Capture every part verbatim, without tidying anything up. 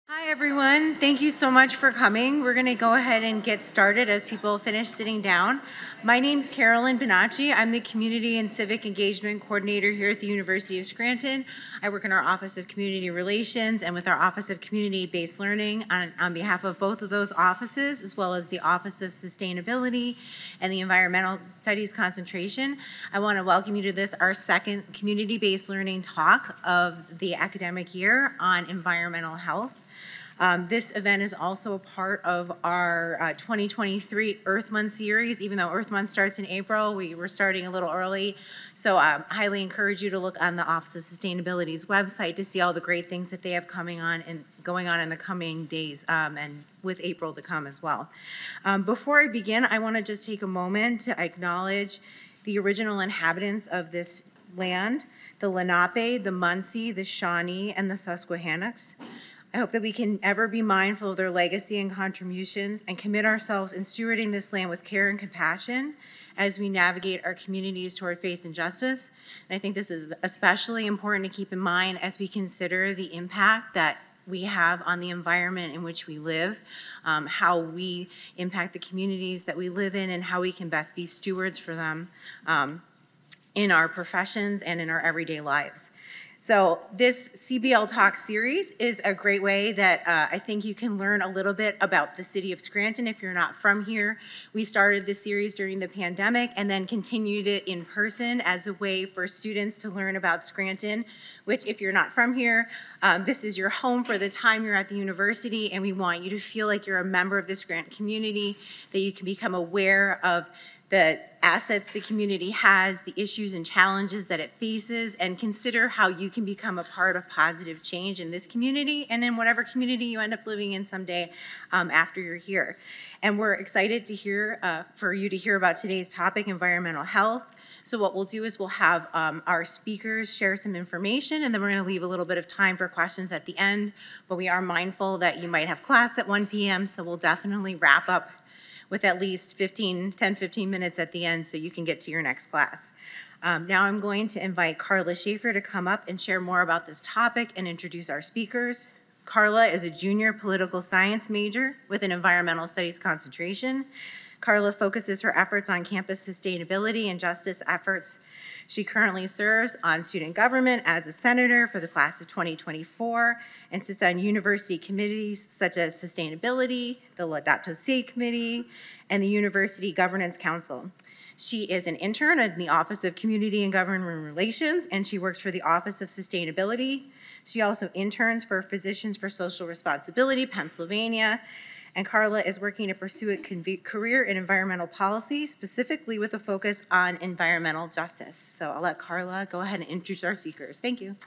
Hi everyone, thank you so much for coming. We're going to go ahead and get started as people finish sitting down. My name is Carolyn Bonacci. I'm the Community and Civic Engagement Coordinator here at the University of Scranton. I work in our Office of Community Relations and with our Office of Community-Based Learning on, on behalf of both of those offices, as well as the Office of Sustainability and the Environmental Studies Concentration. I want to welcome you to this, our second Community-Based Learning talk of the academic year on environmental health. Um, this event is also a part of our uh, twenty twenty-three Earth Month series. Even though Earth Month starts in April, we were starting a little early. So I um, highly encourage you to look on the Office of Sustainability's website to see all the great things that they have coming on and going on in the coming days um, and with April to come as well. Um, before I begin, I want to just take a moment to acknowledge the original inhabitants of this land, the Lenape, the Munsee, the Shawnee, and the Susquehannocks. I hope that we can ever be mindful of their legacy and contributions and commit ourselves in stewarding this land with care and compassion as we navigate our communities toward faith and justice. And I think this is especially important to keep in mind as we consider the impact that we have on the environment in which we live, um, how we impact the communities that we live in, and how we can best be stewards for them um, in our professions and in our everyday lives. So this C B L Talk series is a great way that uh, I think you can learn a little bit about the city of Scranton if you're not from here. We started this series during the pandemic and then continued it in person as a way for students to learn about Scranton, which if you're not from here, um, this is your home for the time you're at the university, and we want you to feel like you're a member of the Scranton community, that you can become aware of the assets the community has, the issues and challenges that it faces, and consider how you can become a part of positive change in this community and in whatever community you end up living in someday um, after you're here. And we're excited to hear, uh, for you to hear about today's topic, environmental health. So what we'll do is we'll have um, our speakers share some information, and then we're gonna leave a little bit of time for questions at the end, but we are mindful that you might have class at one p m, so we'll definitely wrap up with at least fifteen, ten, fifteen minutes at the end so you can get to your next class. Um, now I'm going to invite Carla Schaefer to come up and share more about this topic and introduce our speakers. Carla is a junior political science major with an environmental studies concentration. Carla focuses her efforts on campus sustainability and justice efforts. She currently serves on student government as a senator for the class of twenty twenty-four and sits on university committees such as sustainability, the Laudato Si committee, and the University Governance Council. She is an intern in the Office of Community and Government Relations, and she works for the Office of Sustainability. She also interns for Physicians for Social Responsibility, Pennsylvania. And Carla is working to pursue a career in environmental policy, specifically with a focus on environmental justice. So I'll let Carla go ahead and introduce our speakers. Thank you.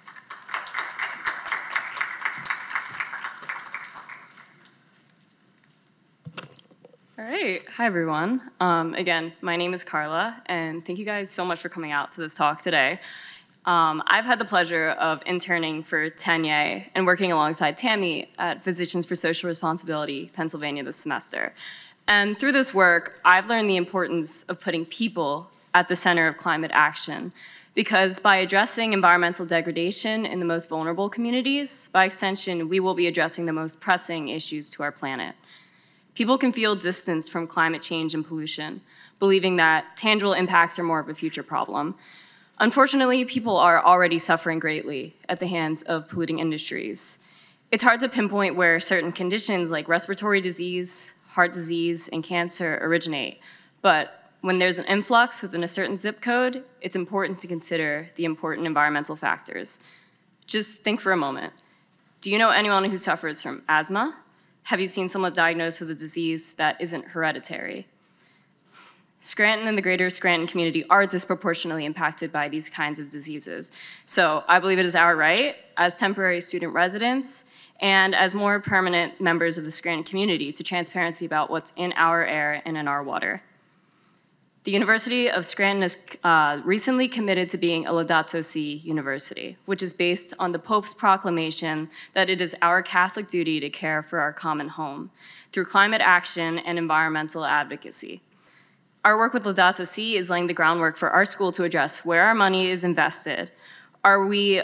All right, hi everyone. Um, again, my name is Carla, and thank you guys so much for coming out to this talk today. Um, I've had the pleasure of interning for Tanya and working alongside Tammy at Physicians for Social Responsibility, Pennsylvania this semester. And through this work, I've learned the importance of putting people at the center of climate action, because by addressing environmental degradation in the most vulnerable communities, by extension, we will be addressing the most pressing issues to our planet. People can feel distanced from climate change and pollution, believing that tangible impacts are more of a future problem. Unfortunately, people are already suffering greatly at the hands of polluting industries. It's hard to pinpoint where certain conditions like respiratory disease, heart disease, and cancer originate, but when there's an influx within a certain zip code, it's important to consider the important environmental factors. Just think for a moment. Do you know anyone who suffers from asthma? Have you seen someone diagnosed with a disease that isn't hereditary? Scranton and the greater Scranton community are disproportionately impacted by these kinds of diseases. So I believe it is our right, as temporary student residents, and as more permanent members of the Scranton community, to transparency about what's in our air and in our water. The University of Scranton is uh, recently committed to being a Laudato Si university, which is based on the Pope's proclamation that it is our Catholic duty to care for our common home through climate action and environmental advocacy. Our work with Laudato Si is laying the groundwork for our school to address where our money is invested. Are we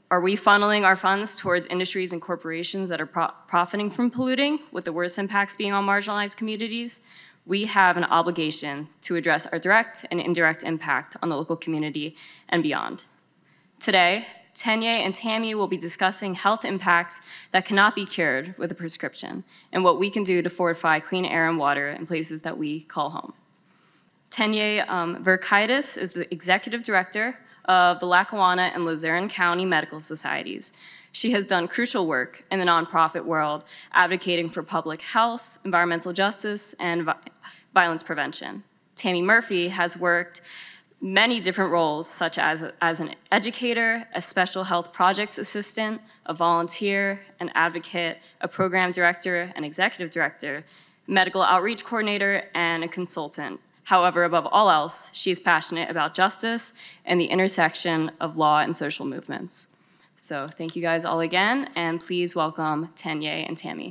Are we funneling our funds towards industries and corporations that are pro profiting from polluting, with the worst impacts being on marginalized communities? We have an obligation to address our direct and indirect impact on the local community and beyond. Today, Tanya and Tammy will be discussing health impacts that cannot be cured with a prescription and what we can do to fortify clean air and water in places that we call home. Tanya um, Verkaitis is the executive director of the Lackawanna and Luzerne County Medical Societies. She has done crucial work in the nonprofit world, advocating for public health, environmental justice, and vi violence prevention. Tammy Murphy has worked many different roles, such as, as an educator, a special health projects assistant, a volunteer, an advocate, a program director, an executive director, medical outreach coordinator, and a consultant. However, above all else, she is passionate about justice and the intersection of law and social movements. So thank you guys all again, and please welcome Tanya and Tammy.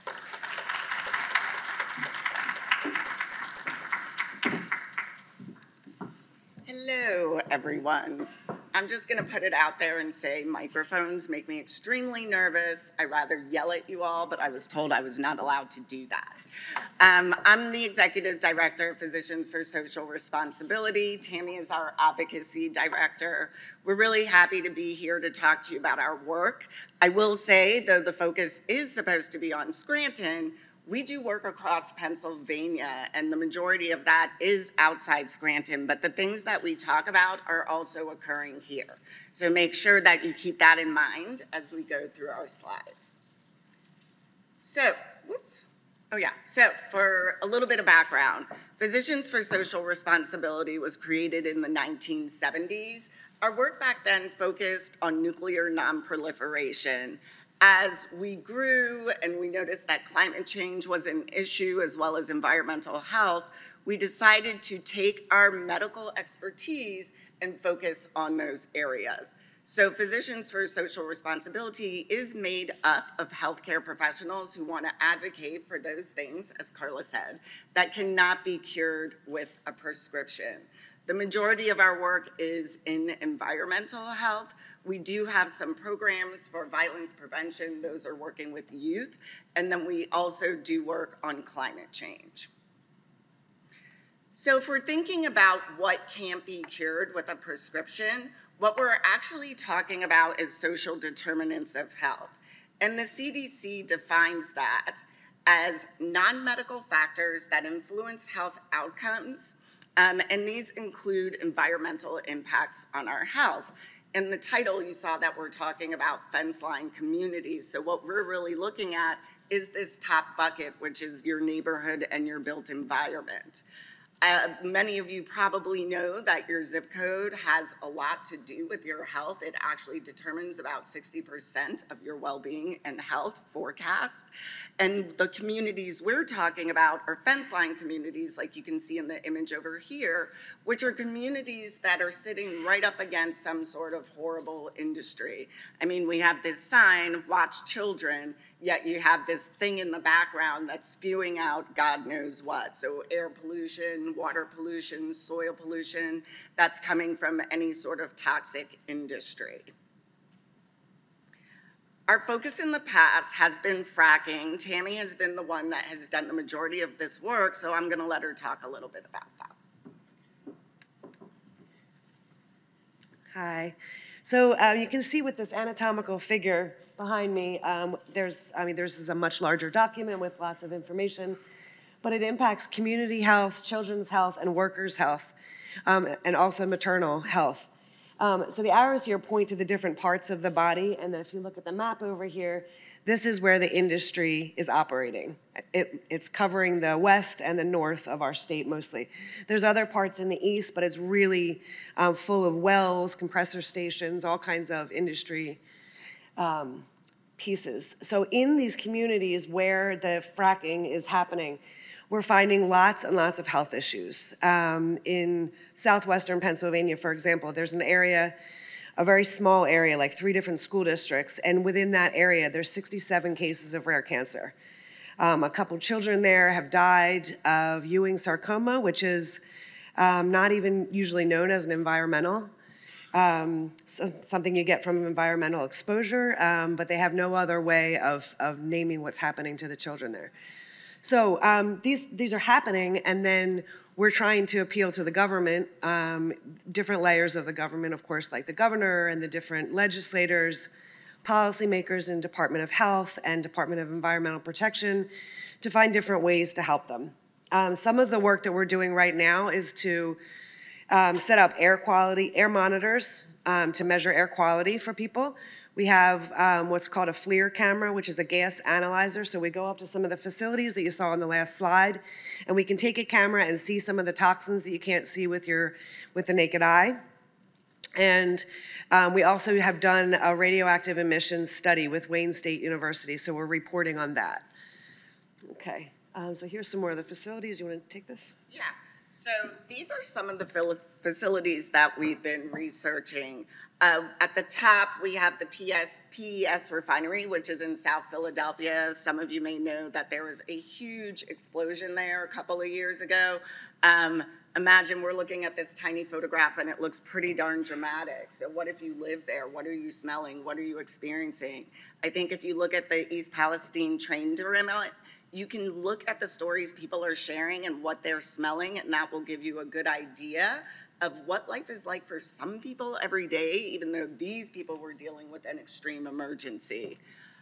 Hello, everyone. I'm just going to put it out there and say microphones make me extremely nervous. I rather yell at you all, but I was told I was not allowed to do that. Um, I'm the Executive Director of Physicians for Social Responsibility. Tammy is our Advocacy Director. We're really happy to be here to talk to you about our work. I will say, though the focus is supposed to be on Scranton, we do work across Pennsylvania, and the majority of that is outside Scranton, but the things that we talk about are also occurring here. So make sure that you keep that in mind as we go through our slides. So, whoops. Oh yeah, so for a little bit of background, Physicians for Social Responsibility was created in the nineteen seventies. Our work back then focused on nuclear non-proliferation. As we grew and we noticed that climate change was an issue as well as environmental health, we decided to take our medical expertise and focus on those areas. So Physicians for Social Responsibility is made up of healthcare professionals who want to advocate for those things, as Carla said, that cannot be cured with a prescription. The majority of our work is in environmental health. We do have some programs for violence prevention. Those are working with youth. And then we also do work on climate change. So if we're thinking about what can't be cured with a prescription, what we're actually talking about is social determinants of health. And the C D C defines that as non-medical factors that influence health outcomes. Um, and these include environmental impacts on our health. In the title, you saw that we're talking about fence line communities. So what we're really looking at is this top bucket, which is your neighborhood and your built environment. Uh, many of you probably know that your zip code has a lot to do with your health. It actually determines about sixty percent of your well-being and health forecast. And the communities we're talking about are fence line communities, like you can see in the image over here, which are communities that are sitting right up against some sort of horrible industry. I mean, we have this sign, watch children, yet you have this thing in the background that's spewing out God knows what. So air pollution, water pollution, soil pollution, that's coming from any sort of toxic industry. Our focus in the past has been fracking. Tammy has been the one that has done the majority of this work, so I'm gonna let her talk a little bit about that. Hi. So uh, you can see with this anatomical figure behind me, um, there's, I mean, this is a much larger document with lots of information, but it impacts community health, children's health, and workers' health, um, and also maternal health. Um, so the arrows here point to the different parts of the body, and then if you look at the map over here, this is where the industry is operating. It, it's covering the west and the north of our state mostly. There's other parts in the east, but it's really um, full of wells, compressor stations, all kinds of industry um, pieces. So in these communities where the fracking is happening, we're finding lots and lots of health issues. Um, in southwestern Pennsylvania, for example, there's an area, a very small area, like three different school districts, and within that area, there's sixty-seven cases of rare cancer. Um, a couple children there have died of Ewing sarcoma, which is um, not even usually known as an environmental. um, so, something you get from environmental exposure, um, but they have no other way of, of naming what's happening to the children there. So um, these, these are happening, and then we're trying to appeal to the government, um, different layers of the government, of course, like the governor and the different legislators, policymakers in Department of Health and Department of Environmental Protection, to find different ways to help them. Um, some of the work that we're doing right now is to um, set up air quality, air monitors um, to measure air quality for people. We have um, what's called a FLIR camera, which is a gas analyzer. So we go up to some of the facilities that you saw on the last slide, and we can take a camera and see some of the toxins that you can't see with your with the naked eye. And um, we also have done a radioactive emissions study with Wayne State University, so we're reporting on that. Okay, um, so here's some more of the facilities. You want to take this? Yeah. So these are some of the facilities that we've been researching. Uh, at the top, we have the P S, P E S refinery, which is in South Philadelphia. Some of you may know that there was a huge explosion there a couple of years ago. Um, imagine we're looking at this tiny photograph and it looks pretty darn dramatic. So what if you live there? What are you smelling? What are you experiencing? I think if you look at the East Palestine train derailment, you can look at the stories people are sharing and what they're smelling, and that will give you a good idea of what life is like for some people every day, even though these people were dealing with an extreme emergency.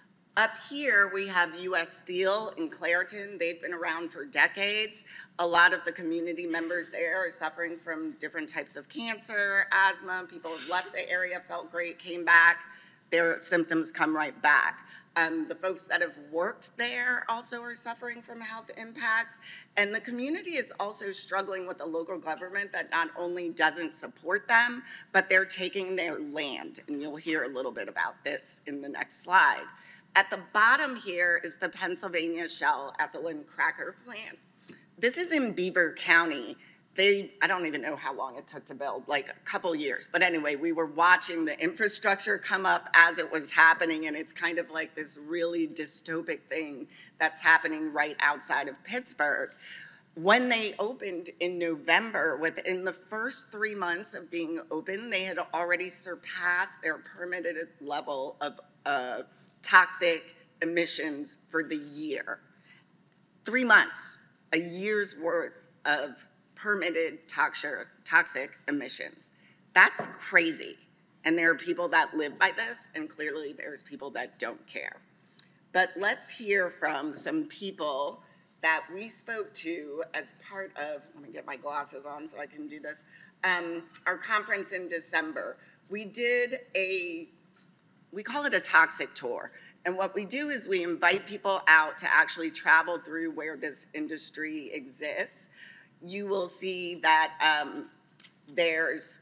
Up here, we have U S Steel in Scranton. They've been around for decades. A lot of the community members there are suffering from different types of cancer, asthma. People have left the area, felt great, came back. Their symptoms come right back. Um, the folks that have worked there also are suffering from health impacts. And the community is also struggling with a local government that not only doesn't support them, but they're taking their land. And you'll hear a little bit about this in the next slide. At the bottom here is the Pennsylvania Shell ethylene cracker plant. This is in Beaver County. They, I don't even know how long it took to build, like a couple years. But anyway, we were watching the infrastructure come up as it was happening, and it's kind of like this really dystopic thing that's happening right outside of Pittsburgh. When they opened in November, within the first three months of being open, they had already surpassed their permitted level of uh, toxic emissions for the year. Three months, a year's worth of permitted toxic, toxic emissions. That's crazy. And there are people that live by this, and clearly there's people that don't care. But let's hear from some people that we spoke to as part of, let me get my glasses on so I can do this, um, our conference in December. We did a, we call it a toxic tour. And what we do is we invite people out to actually travel through where this industry exists. You will see that um, there's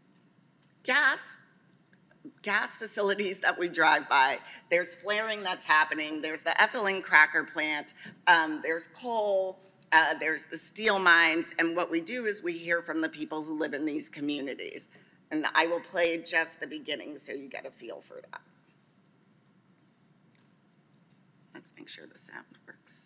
gas, gas facilities that we drive by. There's flaring that's happening. There's the ethylene cracker plant. Um, there's coal. Uh, there's the steel mines. And what we do is we hear from the people who live in these communities. And I will play just the beginning so you get a feel for that. Let's make sure the sound works.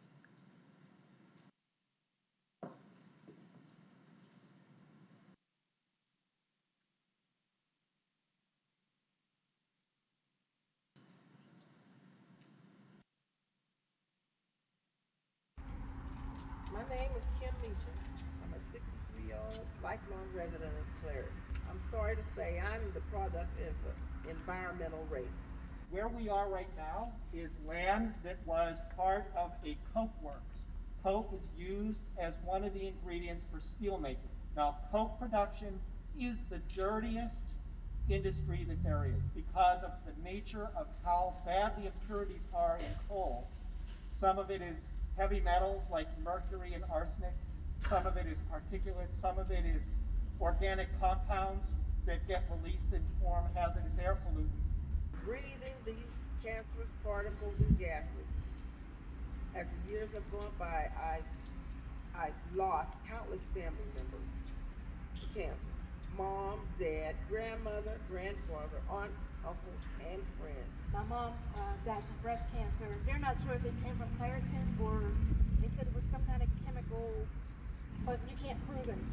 My name is Kim Meacham. I'm a sixty-three-year-old lifelong resident of Clary. I'm sorry to say I'm the product of environmental rape. Where we are right now is land that was part of a coke works. Coke is used as one of the ingredients for steel making. Now, coke production is the dirtiest industry that there is because of the nature of how bad the impurities are in coal. Some of it is heavy metals like mercury and arsenic. Some of it is particulate. Some of it is organic compounds that get released and form hazardous air pollutants. Breathing these cancerous particles and gases. As the years have gone by, I've, I've lost countless family members to cancer. Mom, dad, grandmother, grandfather, aunts, uncles, and friends. My mom uh, died from breast cancer. They're not sure if it came from Claritin or they said it was some kind of chemical, but you can't prove anything.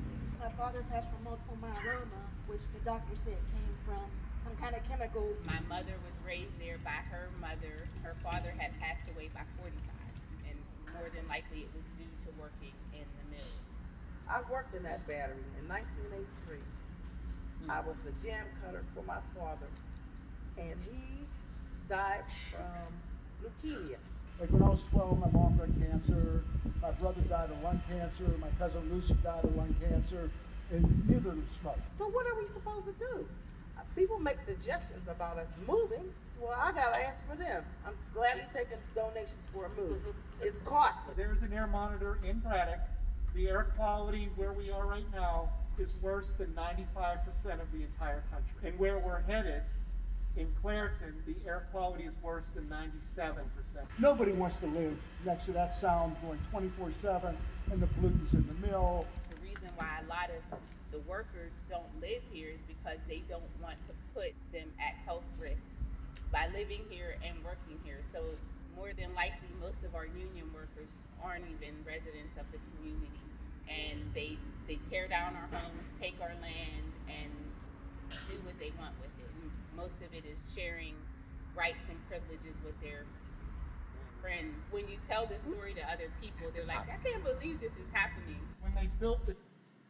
my father passed from multiple myeloma, which the doctor said came from some kind of chemical. My mother was raised there by her mother. Her father had passed away by forty-five, and more than likely it was due to working in the mills. I worked in that battery in nineteen eighty-three. Mm-hmm. I was a jam cutter for my father, and he died from leukemia. Like when I was twelve, my mom got cancer, my brother died of lung cancer, my cousin Lucy died of lung cancer, and neither of them smoked. So what are we supposed to do? Uh, people make suggestions about us moving. Well, I gotta ask for them. I'm gladly taking donations for a move. It's costly. There's an air monitor in Braddock. The air quality where we are right now is worse than ninety-five percent of the entire country. And where we're headed, in Scranton, the air quality is worse than ninety-seven percent. Nobody wants to live next to that sound going twenty-four seven and the pollutants in the mill. The reason why a lot of the workers don't live here is because they don't want to put them at health risk by living here and working here. So more than likely, most of our union workers aren't even residents of the community, and they they tear down our homes, take our land, and do what they want with it. And most of it is sharing rights and privileges with their friends. When you tell the story to other people, they're like, I can't believe this is happening. When they built the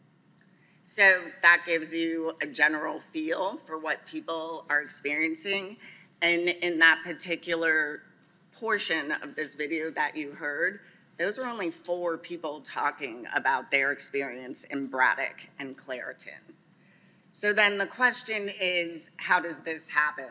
So that gives you a general feel for what people are experiencing. And in that particular portion of this video that you heard, those were only four people talking about their experience in Braddock and Scranton. So then the question is, how does this happen?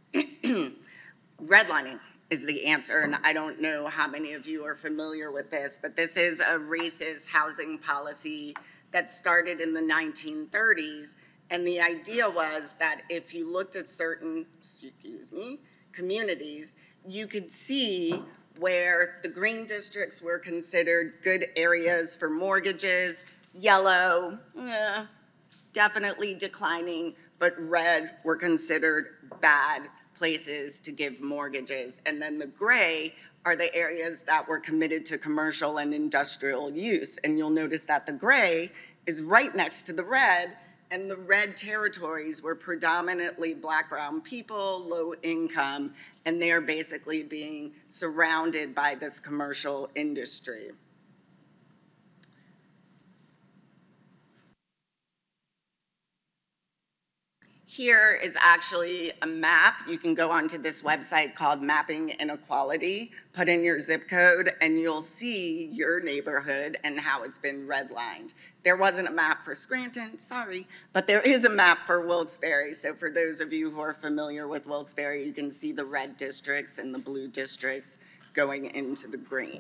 Redlining is the answer, and I don't know how many of you are familiar with this, but this is a racist housing policy that started in the nineteen thirties, and the idea was that if you looked at certain, excuse me, communities, you could see where the green districts were considered good areas for mortgages, yellow, eh, definitely declining, but red were considered bad places to give mortgages. And then the gray are the areas that were committed to commercial and industrial use. And you'll notice that the gray is right next to the red, and the red territories were predominantly Black, brown people, low income, and they're basically being surrounded by this commercial industry. Here is actually a map. You can go onto this website called Mapping Inequality, put in your zip code, and you'll see your neighborhood and how it's been redlined. There wasn't a map for Scranton, sorry, but there is a map for Wilkes-Barre. So for those of you who are familiar with Wilkes-Barre, you can see the red districts and the blue districts going into the green.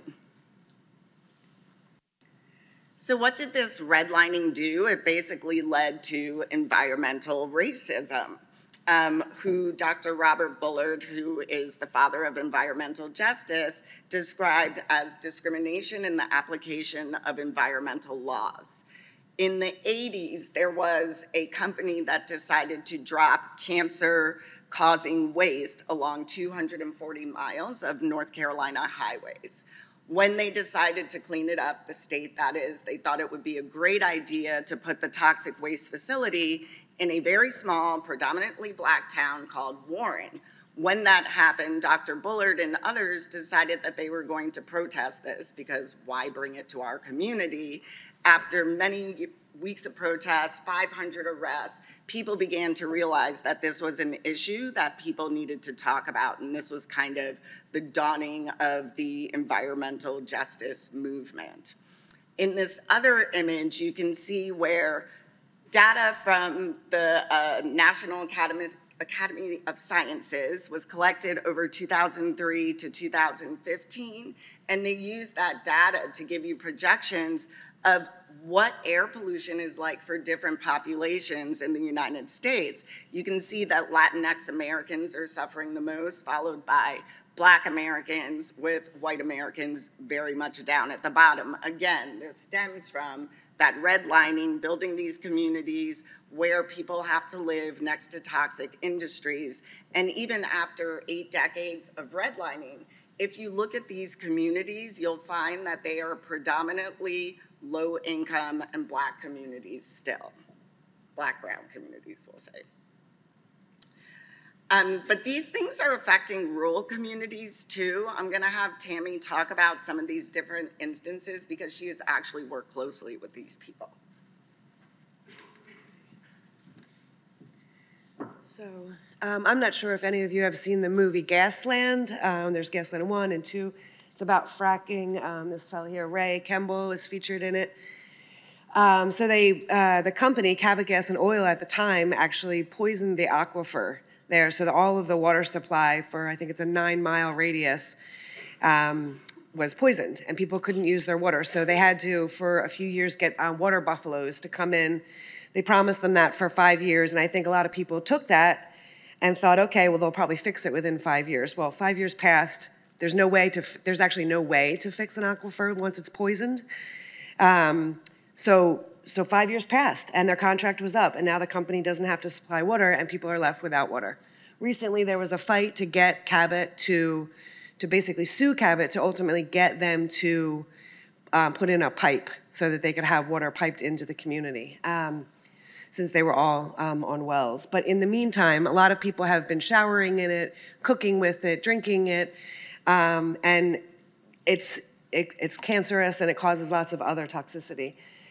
So what did this redlining do? It basically led to environmental racism, um, who Doctor Robert Bullard, who is the father of environmental justice, described as discrimination in the application of environmental laws. In the eighties, there was a company that decided to drop cancer-causing waste along two hundred forty miles of North Carolina highways. When they decided to clean it up, the state that is, they thought it would be a great idea to put the toxic waste facility in a very small, predominantly Black town called Warren. When that happened, Doctor Bullard and others decided that they were going to protest this, because why bring it to our community? After many weeks of protests, five hundred arrests, people began to realize that this was an issue that people needed to talk about, and this was kind of the dawning of the environmental justice movement. In this other image, you can see where data from the uh, National Academy, Academy of Sciences was collected over two thousand three to two thousand fifteen, and they used that data to give you projections of what air pollution is like for different populations in the United States. You can see that Latinx Americans are suffering the most, followed by Black Americans, with white Americans very much down at the bottom. Again, this stems from that redlining, building these communities where people have to live next to toxic industries. And even after eight decades of redlining, if you look at these communities, you'll find that they are predominantly low income and black communities still. Black, brown communities, we'll say. Um, but these things are affecting rural communities too. I'm gonna have Tammy talk about some of these different instances because she has actually worked closely with these people. So um, I'm not sure if any of you have seen the movie Gasland. Um, there's Gasland one and two. It's about fracking. Um, this fellow here, Ray Kemble, is featured in it. Um, so they, uh, the company, Cabot Gas and Oil at the time, actually poisoned the aquifer there. So that all of the water supply for, I think it's a nine mile radius, um, was poisoned and people couldn't use their water. So they had to, for a few years, get uh, water buffaloes to come in. They promised them that for five years. And I think a lot of people took that and thought, okay, well, they'll probably fix it within five years. Well, five years passed. There's no way to, there's actually no way to fix an aquifer once it's poisoned. Um, So, so five years passed and their contract was up and now the company doesn't have to supply water and people are left without water. Recently, there was a fight to get Cabot to, to basically sue Cabot to ultimately get them to um, put in a pipe so that they could have water piped into the community, um, since they were all um, on wells. But in the meantime, a lot of people have been showering in it, cooking with it, drinking it, um, and it's, it, it's cancerous and it causes lots of other toxicity.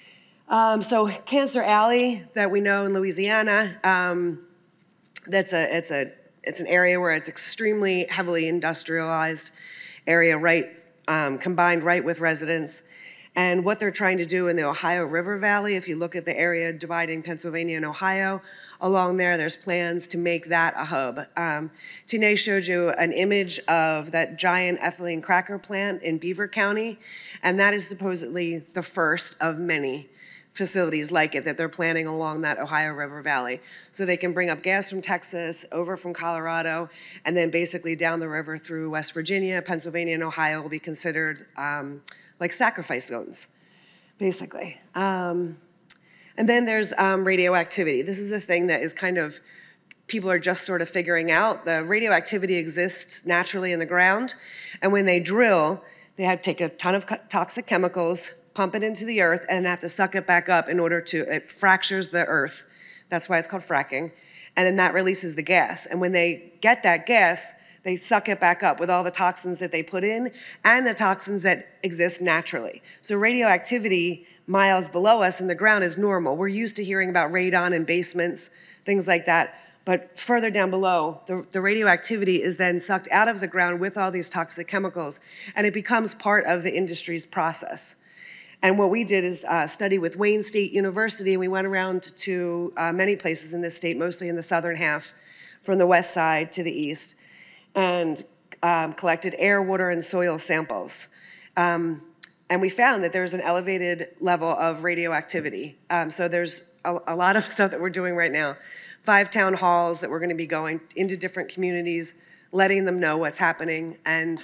Um, so Cancer Alley that we know in Louisiana, um, that's a, it's, a, it's an area where it's extremely heavily industrialized area, right, um, combined right with residents. And what they're trying to do in the Ohio River Valley, if you look at the area dividing Pennsylvania and Ohio, along there, there's plans to make that a hub. Um, Tine showed you an image of that giant ethylene cracker plant in Beaver County, and that is supposedly the first of many facilities like it that they're planning along that Ohio River Valley. So they can bring up gas from Texas, over from Colorado, and then basically down the river through West Virginia, Pennsylvania, and Ohio will be considered um, like sacrifice zones, basically. Um, and then there's um, radioactivity. This is a thing that is kind of, people are just sort of figuring out. The radioactivity exists naturally in the ground, and when they drill, they have to take a ton of toxic chemicals, pump it into the earth, and have to suck it back up in order to, it fractures the earth. That's why it's called fracking. And then that releases the gas. And when they get that gas, they suck it back up with all the toxins that they put in and the toxins that exist naturally. So radioactivity miles below us in the ground is normal. We're used to hearing about radon in basements, things like that. But further down below, the, the radioactivity is then sucked out of the ground with all these toxic chemicals, and it becomes part of the industry's process. And what we did is uh, study with Wayne State University, and we went around to uh, many places in this state, mostly in the southern half, from the west side to the east, and um, collected air, water, and soil samples. Um, and we found that there's an elevated level of radioactivity. Um, so there's a, a lot of stuff that we're doing right now. Five town halls that we're gonna be going into different communities, letting them know what's happening. And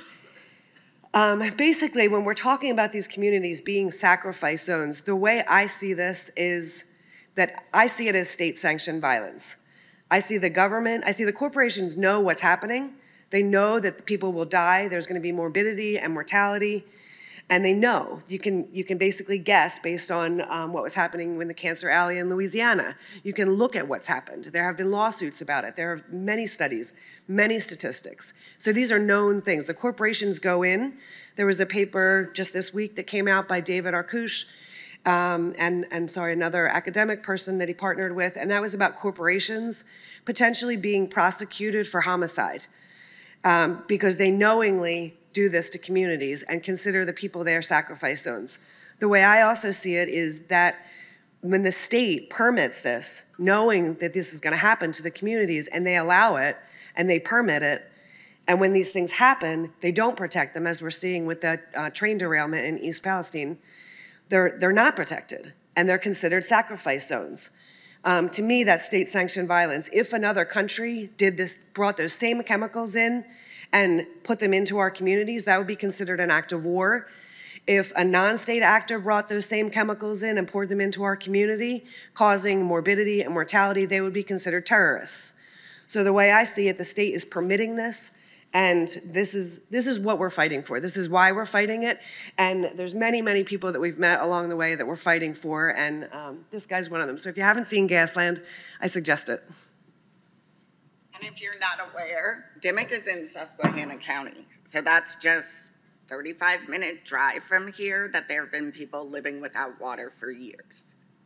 Um, basically, when we're talking about these communities being sacrifice zones, the way I see this is that I see it as state-sanctioned violence. I see the government, I see the corporations know what's happening. They know that the people will die, there's gonna be morbidity and mortality, and they know. You can, you can basically guess based on um, what was happening in the Cancer Alley in Louisiana. You can look at what's happened. There have been lawsuits about it. There are many studies, many statistics. So these are known things. The corporations go in. There was a paper just this week that came out by David Arkush, um, and, and sorry, another academic person that he partnered with, and that was about corporations potentially being prosecuted for homicide um, because they knowingly do this to communities and consider the people there sacrifice zones. The way I also see it is that when the state permits this, knowing that this is gonna happen to the communities, and they allow it, and they permit it, and when these things happen, they don't protect them, as we're seeing with that uh, train derailment in East Palestine. They're, they're not protected, and they're considered sacrifice zones. Um, to me, that's state-sanctioned violence. If another country did this, brought those same chemicals in and put them into our communities, that would be considered an act of war. If a non-state actor brought those same chemicals in and poured them into our community, causing morbidity and mortality, they would be considered terrorists. So the way I see it, the state is permitting this, And this is, this is what we're fighting for. This is why we're fighting it. And there's many, many people that we've met along the way that we're fighting for, and um, this guy's one of them. So if you haven't seen Gasland, I suggest it. And if you're not aware, Dimmock is in Susquehanna County. So that's just thirty-five minute drive from here that there have been people living without water for years.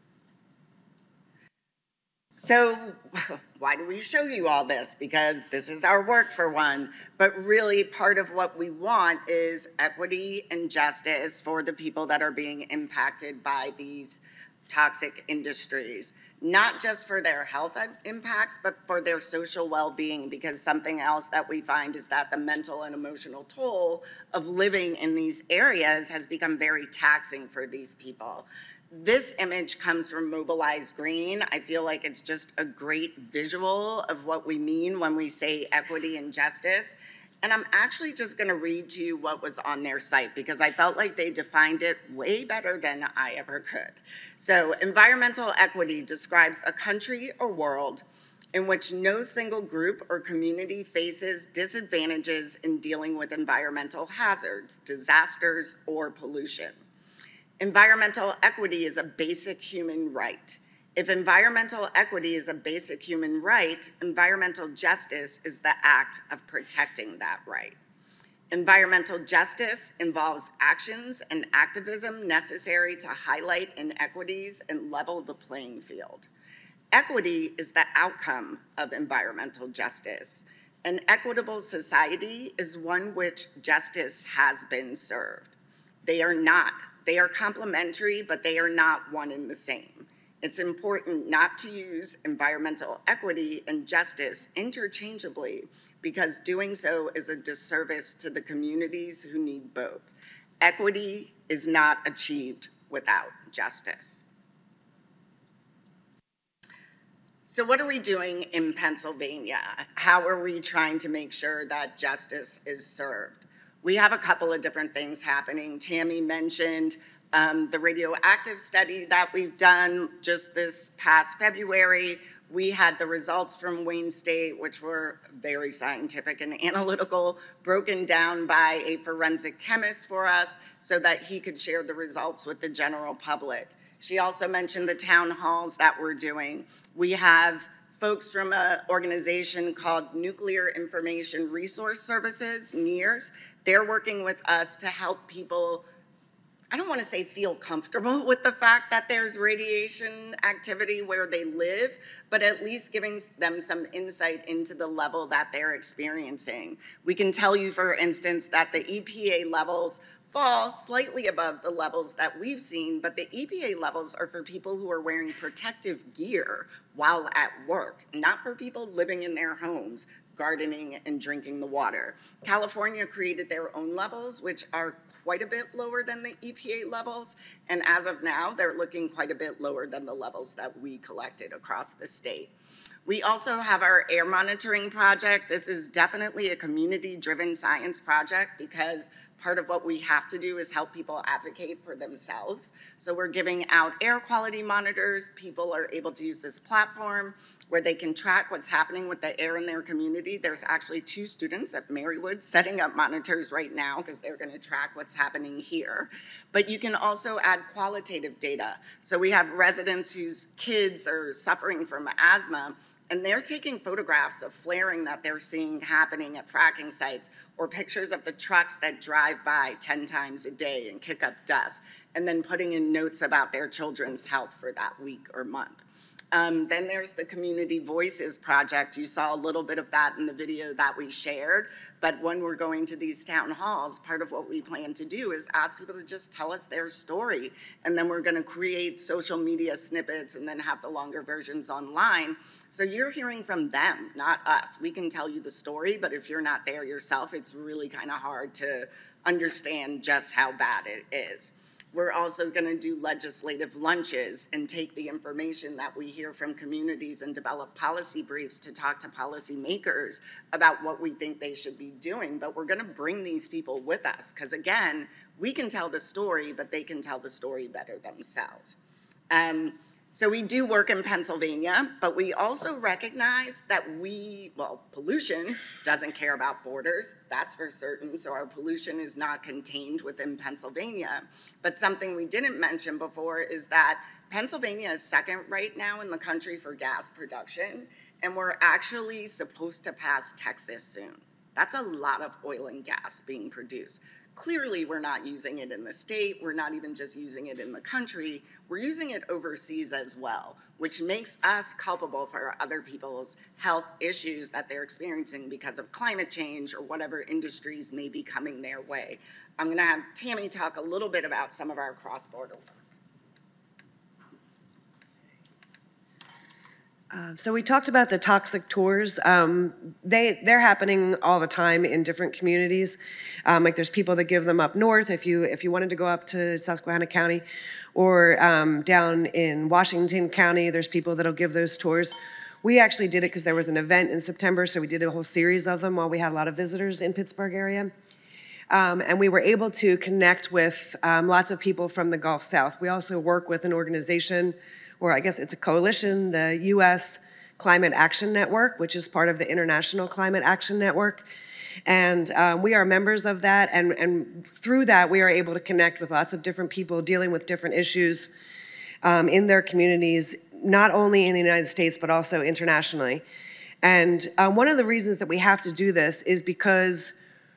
So why do we show you all this? Because this is our work for one, but really part of what we want is equity and justice for the people that are being impacted by these toxic industries, not just for their health impacts, but for their social well-being, because something else that we find is that the mental and emotional toll of living in these areas has become very taxing for these people. This image comes from Mobilize Green. I feel like it's just a great visual of what we mean when we say equity and justice. And I'm actually just gonna read to you what was on their site because I felt like they defined it way better than I ever could. So environmental equity describes a country or world in which no single group or community faces disadvantages in dealing with environmental hazards, disasters, or pollution. Environmental equity is a basic human right. If environmental equity is a basic human right, environmental justice is the act of protecting that right. Environmental justice involves actions and activism necessary to highlight inequities and level the playing field. Equity is the outcome of environmental justice. An equitable society is one which justice has been served. They are not. They are complementary, but they are not one and the same. It's important not to use environmental equity and justice interchangeably because doing so is a disservice to the communities who need both. Equity is not achieved without justice. So what are we doing in Pennsylvania? How are we trying to make sure that justice is served? We have a couple of different things happening. Tammy mentioned um, the radioactive study that we've done just this past February. We had the results from Wayne State, which were very scientific and analytical, broken down by a forensic chemist for us so that he could share the results with the general public. She also mentioned the town halls that we're doing. We have folks from an organization called Nuclear Information Resource Services, NIRS. They're working with us to help people, I don't want to say feel comfortable with the fact that there's radiation activity where they live, but at least giving them some insight into the level that they're experiencing. We can tell you, for instance, that the E P A levels fall slightly above the levels that we've seen, but the E P A levels are for people who are wearing protective gear while at work, not for people living in their homes, gardening and drinking the water. California created their own levels, which are quite a bit lower than the E P A levels, and as of now, they're looking quite a bit lower than the levels that we collected across the state. We also have our air monitoring project. This is definitely a community-driven science project because part of what we have to do is help people advocate for themselves. So we're giving out air quality monitors. People are able to use this platform where they can track what's happening with the air in their community. There's actually two students at Marywood setting up monitors right now because they're gonna track what's happening here. But you can also add qualitative data. So we have residents whose kids are suffering from asthma, and they're taking photographs of flaring that they're seeing happening at fracking sites, or pictures of the trucks that drive by ten times a day and kick up dust, and then putting in notes about their children's health for that week or month. Um, then there's the Community Voices Project. You saw a little bit of that in the video that we shared, but when we're going to these town halls, part of what we plan to do is ask people to just tell us their story, and then we're gonna create social media snippets and then have the longer versions online. So you're hearing from them, not us. We can tell you the story, but if you're not there yourself, it's really kind of hard to understand just how bad it is. We're also going to do legislative lunches and take the information that we hear from communities and develop policy briefs to talk to policymakers about what we think they should be doing. But we're going to bring these people with us because, again, we can tell the story, but they can tell the story better themselves. Um, So we do work in Pennsylvania, but we also recognize that we, well, pollution doesn't care about borders, that's for certain, so our pollution is not contained within Pennsylvania. But something we didn't mention before is that Pennsylvania is second right now in the country for gas production, and we're actually supposed to pass Texas soon. That's a lot of oil and gas being produced. Clearly, we're not using it in the state. We're not even just using it in the country. We're using it overseas as well, which makes us culpable for other people's health issues that they're experiencing because of climate change or whatever industries may be coming their way. I'm gonna have Tammy talk a little bit about some of our cross-border work. Uh, so we talked about the toxic tours. Um, they, they're happening all the time in different communities. Um, like there's people that give them up north if you, if you wanted to go up to Susquehanna County, or um, down in Washington County, there's people that'll give those tours. We actually did it because there was an event in September, so we did a whole series of them while we had a lot of visitors in Pittsburgh area. Um, and we were able to connect with um, lots of people from the Gulf South. We also work with an organization, or I guess it's a coalition, the U S Climate Action Network, which is part of the International Climate Action Network. And um, we are members of that, and, and through that, we are able to connect with lots of different people dealing with different issues um, in their communities, not only in the United States, but also internationally. And um, one of the reasons that we have to do this is because,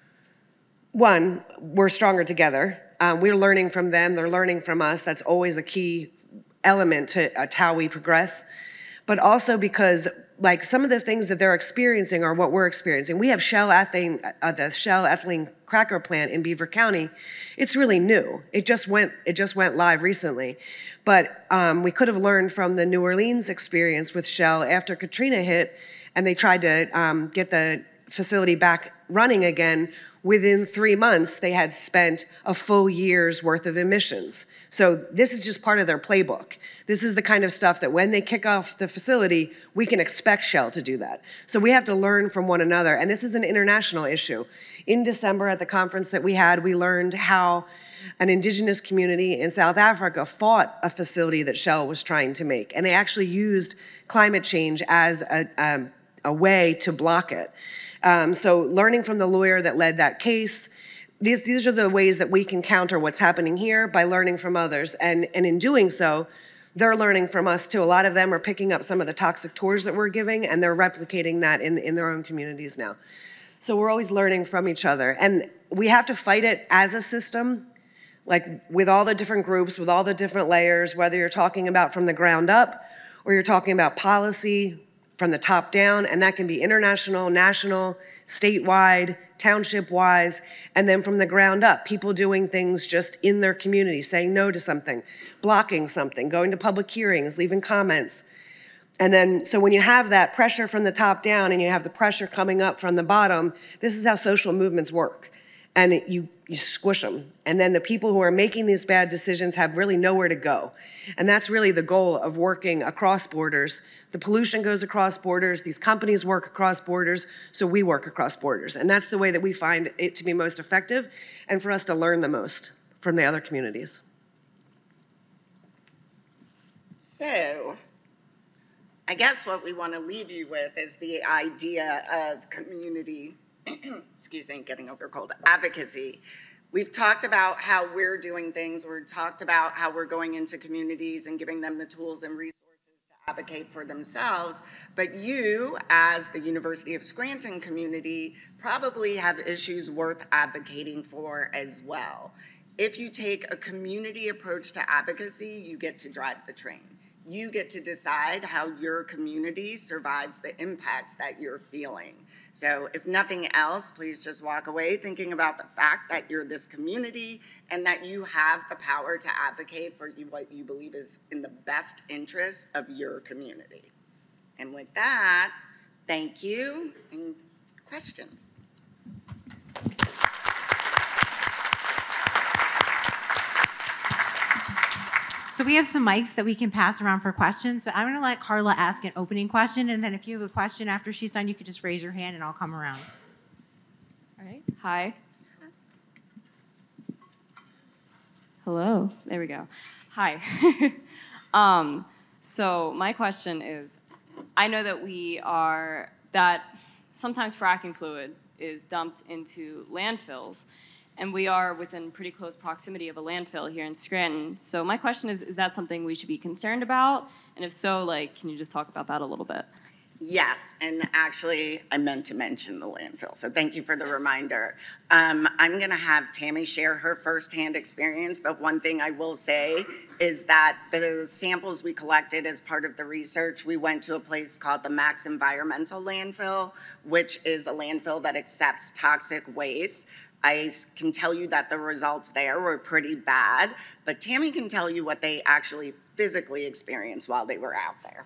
one, we're stronger together. Um, we're learning from them, they're learning from us. That's always a key element to, uh, to how we progress, but also because like some of the things that they're experiencing are what we're experiencing. We have Shell ethane, uh, the Shell ethylene cracker plant in Beaver County. It's really new. It just went, it just went live recently, but um, we could have learned from the New Orleans experience with Shell after Katrina hit, and they tried to um, get the facility back running again. Within three months, they had spent a full year's worth of emissions. So this is just part of their playbook. This is the kind of stuff that when they kick off the facility, we can expect Shell to do that. So we have to learn from one another, and this is an international issue. In December at the conference that we had, we learned how an indigenous community in South Africa fought a facility that Shell was trying to make, and they actually used climate change as a, um, a way to block it. Um, so learning from the lawyer that led that case, These, these are the ways that we can counter what's happening here by learning from others. And, and in doing so, they're learning from us too. A lot of them are picking up some of the toxic tours that we're giving, and they're replicating that in, in their own communities now. So we're always learning from each other. And we have to fight it as a system, like with all the different groups, with all the different layers, whether you're talking about from the ground up or you're talking about policy from the top down, and that can be international, national, statewide, township-wise, and then from the ground up, people doing things just in their community, saying no to something, blocking something, going to public hearings, leaving comments. And then, so when you have that pressure from the top down and you have the pressure coming up from the bottom, this is how social movements work. And it, you, you squish them. And then the people who are making these bad decisions have really nowhere to go. And that's really the goal of working across borders. The pollution goes across borders, these companies work across borders, so we work across borders. And that's the way that we find it to be most effective and for us to learn the most from the other communities. So, I guess what we want to leave you with is the idea of community, excuse me, getting over a cold, advocacy. We've talked about how we're doing things. We've talked about how we're going into communities and giving them the tools and resources to advocate for themselves. But you, as the University of Scranton community, probably have issues worth advocating for as well. If you take a community approach to advocacy, you get to drive the train. You get to decide how your community survives the impacts that you're feeling. So if nothing else, please just walk away thinking about the fact that you're this community and that you have the power to advocate for you, what you believe is in the best interest of your community. And with that, thank you, and questions. So we have some mics that we can pass around for questions, but I'm gonna let Carla ask an opening question, and then if you have a question after she's done, you could just raise your hand and I'll come around. All right, hi. Hello, there we go. Hi. um, So my question is, I know that we are, that sometimes fracking fluid is dumped into landfills, and we are within pretty close proximity of a landfill here in Scranton. So my question is, is that something we should be concerned about? And if so, like, can you just talk about that a little bit? Yes, and actually, I meant to mention the landfill, so thank you for the reminder. Um, I'm going to have Tammy share her firsthand experience, but one thing I will say is that the samples we collected as part of the research, we went to a place called the Max Environmental Landfill, which is a landfill that accepts toxic waste. I can tell you that the results there were pretty bad, but Tammy can tell you what they actually physically experienced while they were out there.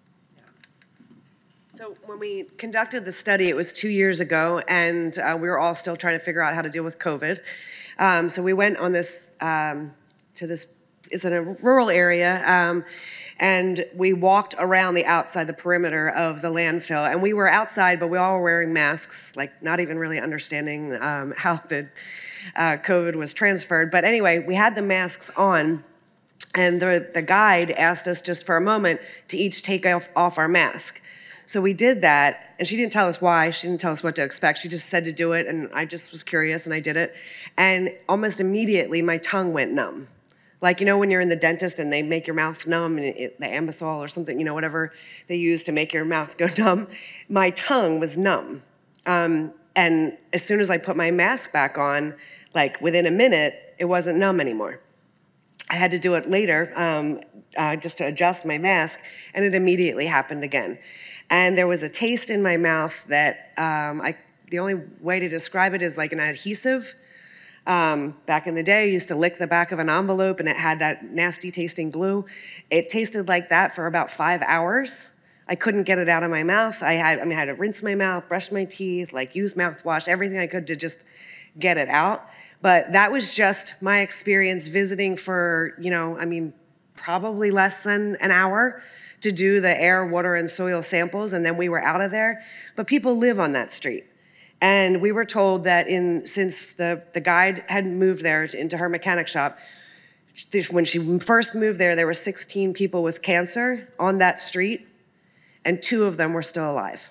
So when we conducted the study, it was two years ago, and uh, we were all still trying to figure out how to deal with COVID. Um, so we went on this, um, to this, it's in a rural area, um, and we walked around the outside, the perimeter of the landfill, and we were outside, but we all were wearing masks, like not even really understanding um, how the uh, COVID was transferred. But anyway, we had the masks on, and the, the guide asked us just for a moment to each take off, off our mask. So we did that, and she didn't tell us why. She didn't tell us what to expect. She just said to do it, and I just was curious, and I did it. And almost immediately, my tongue went numb. Like, you know, when you're in the dentist and they make your mouth numb, and it, the Ambisol or something, you know, whatever they use to make your mouth go numb, my tongue was numb. Um, and as soon as I put my mask back on, like within a minute, it wasn't numb anymore. I had to do it later um, uh, just to adjust my mask, and it immediately happened again. And there was a taste in my mouth that um, I, the only way to describe it is like an adhesive. Um, back in the day, I used to lick the back of an envelope and it had that nasty tasting glue. It tasted like that for about five hours. I couldn't get it out of my mouth. I had, I mean, I had to rinse my mouth, brush my teeth, like use mouthwash, everything I could to just get it out. But that was just my experience visiting for, you know, I mean, probably less than an hour to do the air, water, and soil samples, and then we were out of there. But people live on that street. And we were told that in since the, the guide had moved there into her mechanic shop, when she first moved there, there were sixteen people with cancer on that street, and two of them were still alive.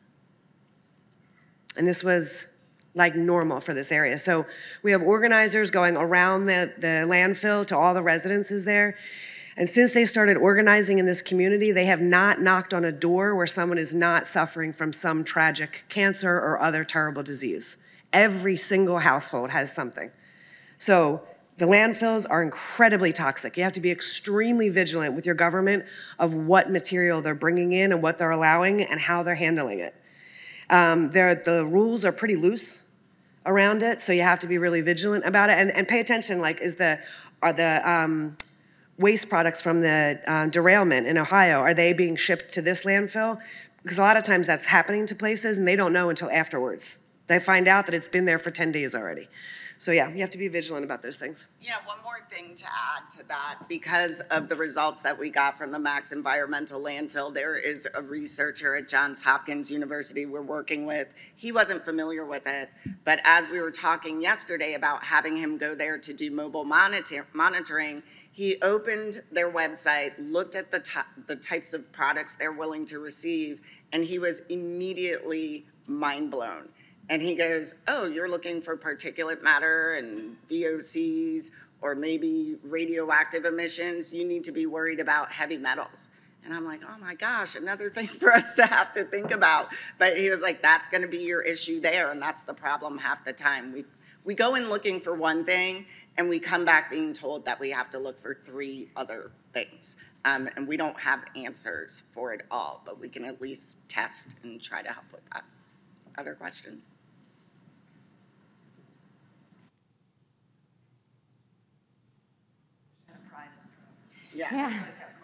And this was like normal for this area. So we have organizers going around the, the landfill to all the residences there. And since they started organizing in this community, they have not knocked on a door where someone is not suffering from some tragic cancer or other terrible disease. Every single household has something. So the landfills are incredibly toxic. You have to be extremely vigilant with your government of what material they're bringing in and what they're allowing and how they're handling it. Um, the rules are pretty loose around it, so you have to be really vigilant about it and, and pay attention. Like, is the are the um, waste products from the uh, derailment in Ohio, are they being shipped to this landfill? Because a lot of times that's happening to places and they don't know until afterwards. They find out that it's been there for ten days already. So yeah, you have to be vigilant about those things. Yeah, one more thing to add to that. Because of the results that we got from the Max Environmental Landfill, there is a researcher at Johns Hopkins University we're working with. He wasn't familiar with it, but as we were talking yesterday about having him go there to do mobile monitor monitoring, he opened their website, looked at the, the types of products they're willing to receive, and he was immediately mind blown. And he goes, oh, you're looking for particulate matter and V O Cs or maybe radioactive emissions. You need to be worried about heavy metals. And I'm like, oh my gosh, another thing for us to have to think about. But he was like, that's gonna be your issue there, and that's the problem half the time. We, we go in looking for one thing, and we come back being told that we have to look for three other things. Um, and we don't have answers for it all, but we can at least test and try to help with that. Other questions? Yeah. Yeah.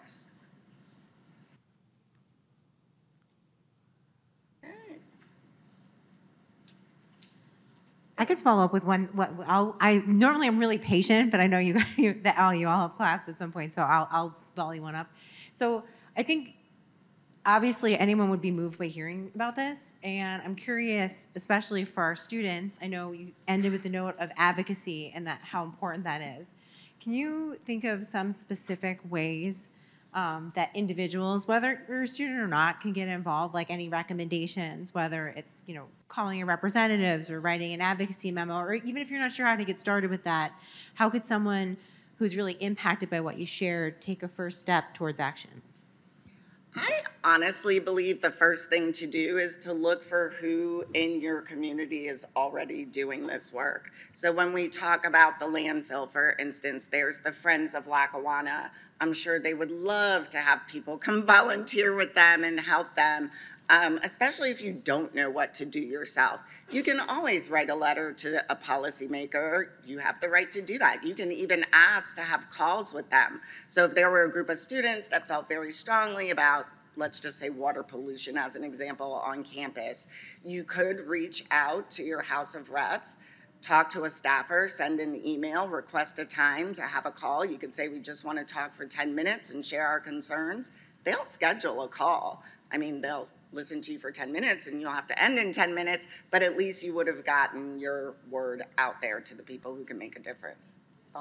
I could follow up with one. What I'll, I normally I'm really patient, but I know you, you that all you all have class at some point, so I'll I'll volley one up. So I think obviously anyone would be moved by hearing about this, and I'm curious, especially for our students. I know you ended with the note of advocacy and that how important that is. Can you think of some specific ways um, that individuals, whether you're a student or not, can get involved, like any recommendations, whether it's, you know, calling your representatives or writing an advocacy memo, or even if you're not sure how to get started with that, how could someone who's really impacted by what you shared take a first step towards action? I honestly believe the first thing to do is to look for who in your community is already doing this work. So when we talk about the landfill, for instance, there's the Friends of Lackawanna. I'm sure they would love to have people come volunteer with them and help them, um, especially if you don't know what to do yourself. You can always write a letter to a policymaker. You have the right to do that. You can even ask to have calls with them. So if there were a group of students that felt very strongly about, let's just say water pollution as an example on campus, you could reach out to your House of Reps, talk to a staffer, send an email, request a time to have a call. You could say, we just want to talk for ten minutes and share our concerns. They'll schedule a call. I mean, they'll listen to you for ten minutes and you'll have to end in ten minutes, but at least you would have gotten your word out there to the people who can make a difference.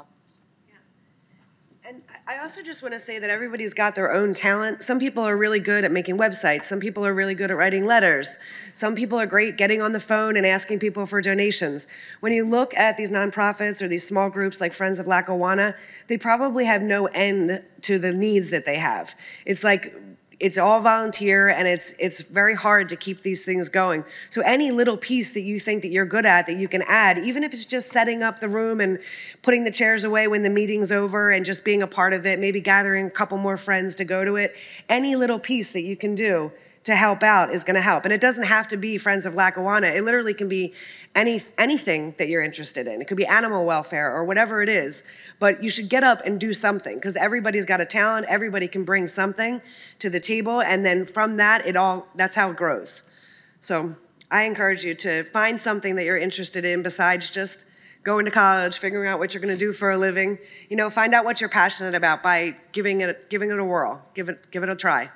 And I also just want to say that everybody's got their own talent. Some people are really good at making websites. Some people are really good at writing letters. Some people are great getting on the phone and asking people for donations. When you look at these nonprofits or these small groups like Friends of Lackawanna, they probably have no end to the needs that they have. It's like, it's all volunteer, and it's it's very hard to keep these things going. So any little piece that you think that you're good at that you can add, even if it's just setting up the room and putting the chairs away when the meeting's over and just being a part of it, maybe gathering a couple more friends to go to it, any little piece that you can do to help out is gonna help. And it doesn't have to be Friends of Lackawanna. It literally can be any anything that you're interested in. It could be animal welfare or whatever it is, but you should get up and do something, because everybody's got a talent, everybody can bring something to the table, and then from that, it all, that's how it grows. So I encourage you to find something that you're interested in besides just going to college, figuring out what you're gonna do for a living. You know, find out what you're passionate about by giving it, giving it a whirl, give it, give it a try.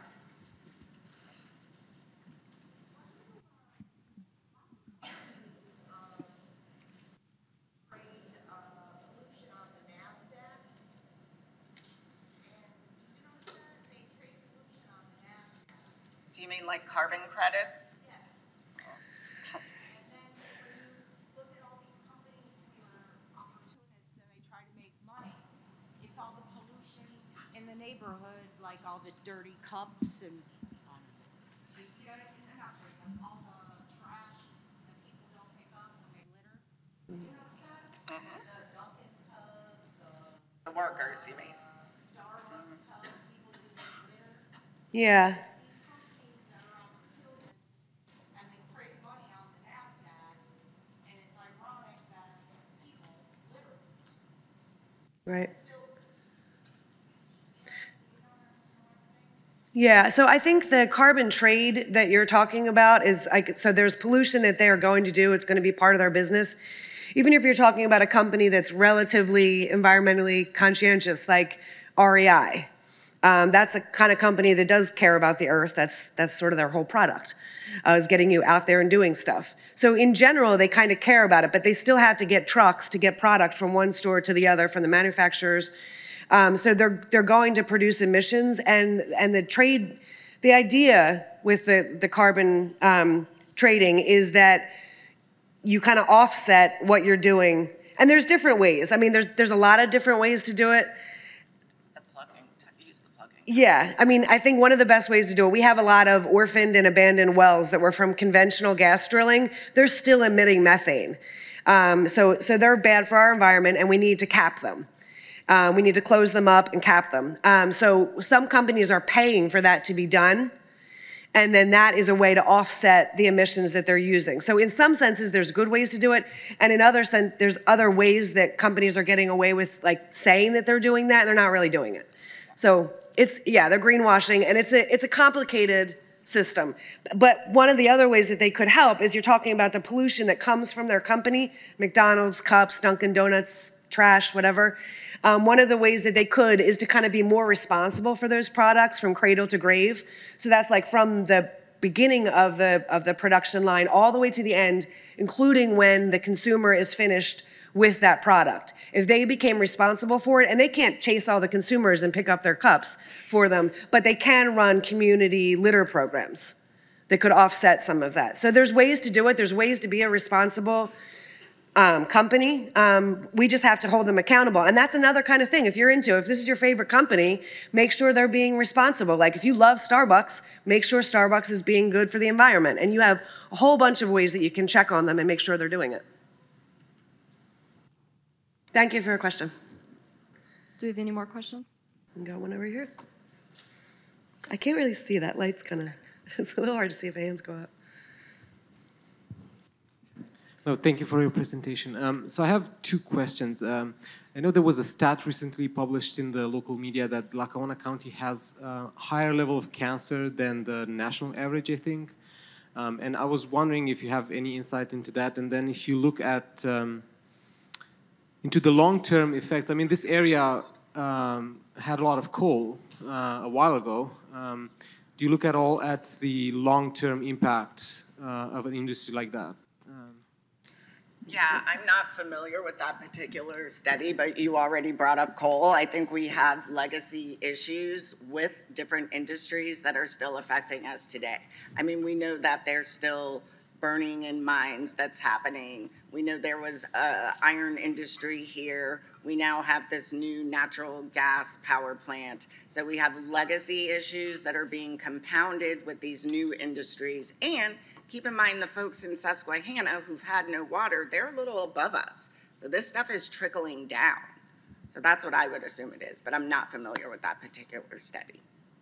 Do you mean like carbon credits? And then when you look at all these companies who are opportunists and they try to make money, it's all the pollution in the neighborhood, like all the dirty cups and, you know, they're not dirty cups, all the trash that people don't pick up when they litter. You notice that? Mhm. The Dunkin' tubs, the The workers, you mean? Starbucks tubs, people do litter. Yeah. These companies that are opportunists and they create money on the NASDAQ, and it's ironic that people litter. Right. Yeah, so I think the carbon trade that you're talking about is like, so there's pollution that they are going to do, it's going to be part of their business. Even if you're talking about a company that's relatively environmentally conscientious, like R E I, um, that's the kind of company that does care about the earth. That's that's sort of their whole product, uh, is getting you out there and doing stuff. So in general, they kind of care about it, but they still have to get trucks to get product from one store to the other, from the manufacturers. Um, so they're they're going to produce emissions, and and the trade, the idea with the the carbon um, trading is that you kind of offset what you're doing, and there's different ways. I mean, there's there's a lot of different ways to do it. The plugging, to use the plugging. Yeah, I mean, I think one of the best ways to do it, we have a lot of orphaned and abandoned wells that were from conventional gas drilling. They're still emitting methane. Um, so, so they're bad for our environment, and we need to cap them. Um, we need to close them up and cap them. Um, so some companies are paying for that to be done, and then that is a way to offset the emissions that they're using. So in some senses, there's good ways to do it, and in other sense, there's other ways that companies are getting away with like saying that they're doing that, and they're not really doing it. So it's, yeah, they're greenwashing, and it's a, it's a complicated system. But one of the other ways that they could help is you're talking about the pollution that comes from their company, McDonald's, cups, Dunkin' Donuts, trash, whatever. Um, one of the ways that they could is to kind of be more responsible for those products from cradle to grave. So that's like from the beginning of the, of the production line all the way to the end, including when the consumer is finished with that product. If they became responsible for it, and they can't chase all the consumers and pick up their cups for them, but they can run community litter programs that could offset some of that. So there's ways to do it. There's ways to be a responsible um, company. Um, we just have to hold them accountable. And that's another kind of thing. If you're into, if this is your favorite company, make sure they're being responsible. Like if you love Starbucks, make sure Starbucks is being good for the environment. And you have a whole bunch of ways that you can check on them and make sure they're doing it. Thank you for your question. Do we have any more questions? And go one over here. I can't really see. That light's kind of, it's a little hard to see if hands go up. No, thank you for your presentation. Um, so I have two questions. Um, I know there was a stat recently published in the local media that Lackawanna County has a higher level of cancer than the national average, I think. Um, and I was wondering if you have any insight into that. And then if you look at um, into the long-term effects, I mean, this area um, had a lot of coal uh, a while ago. Um, do you look at all at the long-term impact uh, of an industry like that? Um, Yeah, I'm not familiar with that particular study, but you already brought up coal. I think we have legacy issues with different industries that are still affecting us today. I mean, we know that there's still burning in mines that's happening. We know there was an iron industry here. We now have this new natural gas power plant. So we have legacy issues that are being compounded with these new industries. And keep in mind the folks in Susquehanna who've had no water, they're a little above us. So this stuff is trickling down. So that's what I would assume it is, but I'm not familiar with that particular study.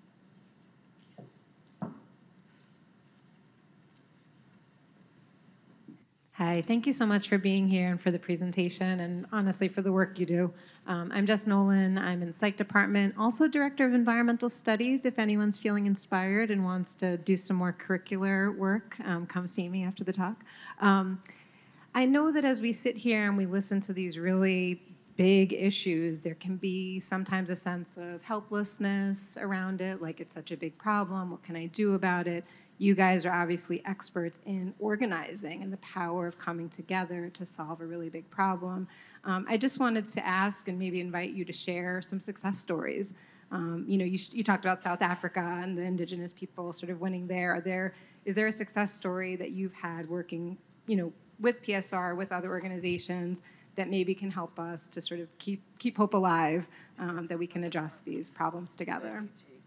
Hi, thank you so much for being here and for the presentation and honestly for the work you do. Um, I'm Jess Nolan, I'm in Psych Department, also Director of Environmental Studies. If anyone's feeling inspired and wants to do some more curricular work, um, come see me after the talk. Um, I know that as we sit here and we listen to these really big issues, there can be sometimes a sense of helplessness around it, like it's such a big problem, what can I do about it? You guys are obviously experts in organizing and the power of coming together to solve a really big problem. Um, I just wanted to ask and maybe invite you to share some success stories. Um, you know, you, you talked about South Africa and the indigenous people sort of winning there. Are there. Is there a success story that you've had working, you know, with P S R, with other organizations that maybe can help us to sort of keep, keep hope alive, um, that we can address these problems together?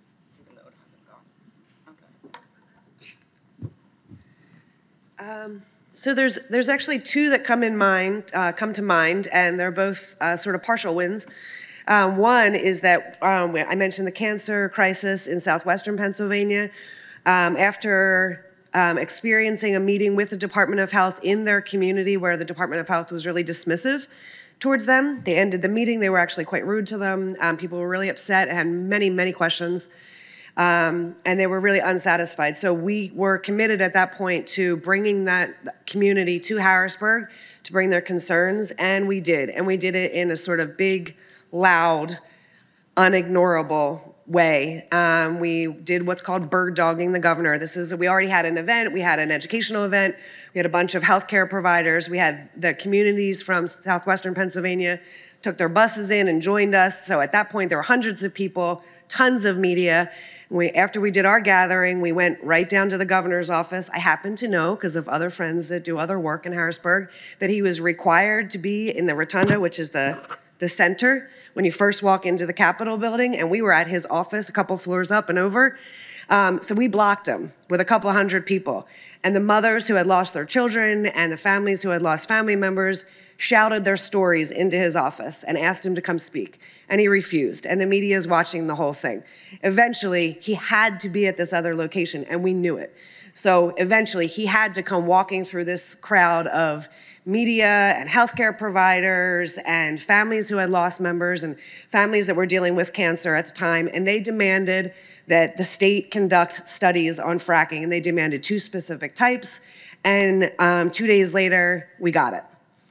Um, so there's there's actually two that come in mind, uh, come to mind, and they're both uh, sort of partial wins. Um, one is that um, I mentioned the cancer crisis in southwestern Pennsylvania. Um, after um, experiencing a meeting with the Department of Health in their community where the Department of Health was really dismissive towards them, they ended the meeting. They were actually quite rude to them. Um, people were really upset and had many, many questions. Um, and they were really unsatisfied. So we were committed at that point to bringing that community to Harrisburg to bring their concerns, and we did. And we did it in a sort of big, loud, unignorable way. Um, we did what's called bird dogging the governor. This is, we already had an event, we had an educational event, we had a bunch of healthcare providers, we had the communities from southwestern Pennsylvania took their buses in and joined us. So at that point, there were hundreds of people, tons of media. We, after we did our gathering, we went right down to the governor's office. I happen to know, because of other friends that do other work in Harrisburg, that he was required to be in the rotunda, which is the, the center, when you first walk into the Capitol building, and we were at his office a couple floors up and over. Um, so we blocked him with a couple hundred people. And the mothers who had lost their children and the families who had lost family members shouted their stories into his office and asked him to come speak. And he refused, and the media is watching the whole thing. Eventually, he had to be at this other location, and we knew it. So eventually, he had to come walking through this crowd of media and healthcare providers and families who had lost members and families that were dealing with cancer at the time, and they demanded that the state conduct studies on fracking, and they demanded two specific types, and um, two days later, we got it.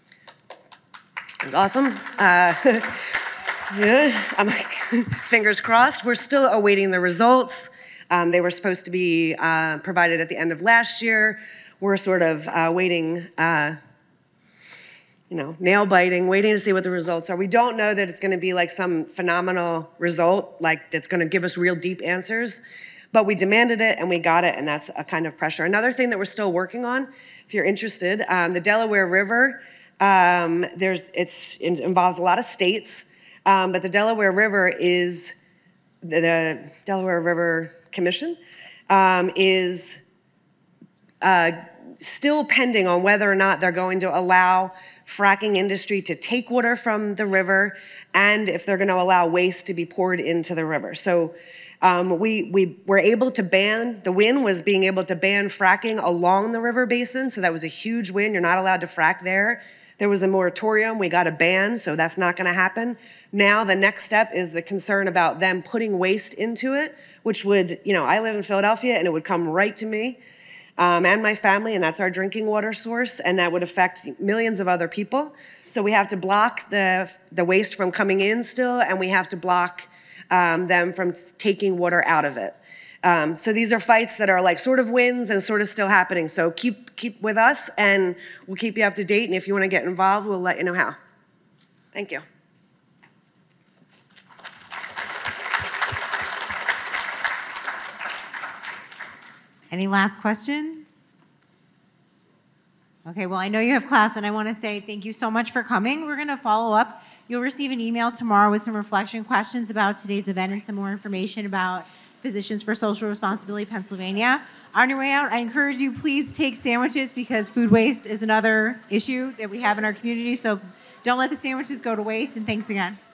It was awesome. Uh, yeah, I'm like, fingers crossed. We're still awaiting the results. Um, they were supposed to be uh, provided at the end of last year. We're sort of uh, waiting, uh, you know, nail biting, waiting to see what the results are. We don't know that it's going to be like some phenomenal result, like that's going to give us real deep answers, but we demanded it and we got it, and that's a kind of pressure. Another thing that we're still working on, if you're interested, um, the Delaware River, um, there's, it's, it involves a lot of states, um, but the Delaware River is, the, the Delaware River Commission um, is uh, still pending on whether or not they're going to allow fracking industry to take water from the river, and if they're going to allow waste to be poured into the river. So um, we, we were able to ban, the win was being able to ban fracking along the river basin, so that was a huge win. You're not allowed to frack there. There was a moratorium, we got a ban, so that's not going to happen. Now the next step is the concern about them putting waste into it, which would, you know, I live in Philadelphia and it would come right to me. Um, and my family, and that's our drinking water source, and that would affect millions of other people. So we have to block the, the waste from coming in still, and we have to block um, them from taking water out of it. Um, so these are fights that are like sort of wins and sort of still happening. So keep, keep with us, and we'll keep you up to date, and if you want to get involved, we'll let you know how. Thank you. Any last questions? Okay, well, I know you have class, and I want to say thank you so much for coming. We're going to follow up. You'll receive an email tomorrow with some reflection questions about today's event and some more information about Physicians for Social Responsibility Pennsylvania. On your way out, I encourage you, please take sandwiches, because food waste is another issue that we have in our community. So don't let the sandwiches go to waste, and thanks again.